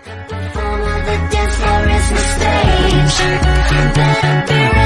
The dance floor is the stage. Better be ready.